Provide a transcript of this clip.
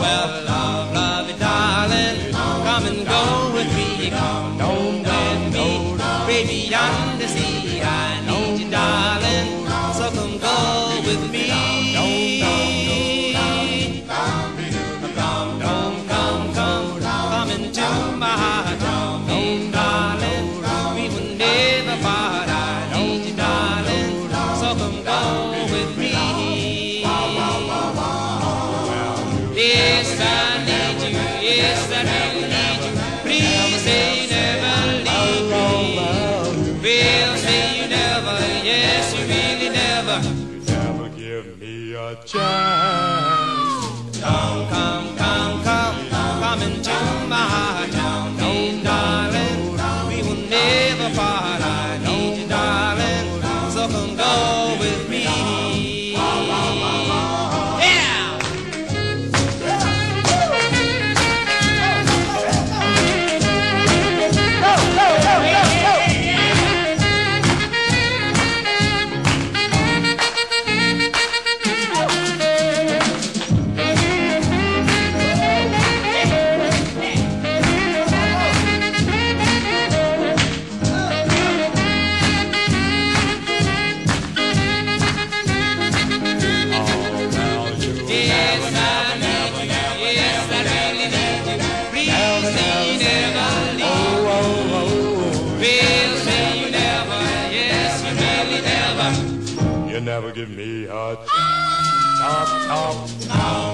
Well, lovey, darling, come and go with me. Come on with me, baby, under sea. I need you, darling, so come go with me. Come into my heart, oh, darling, we will never part. I need you, darling, so come go with me. Yes, I need you, yes, I really need you. Please say you never leave me. Well, say you never, yes, you really never. You never give me a chance. Come into my heart, oh, darling, we will never part. I need you, darling, so come go with me. Yeah! You never give me a chance.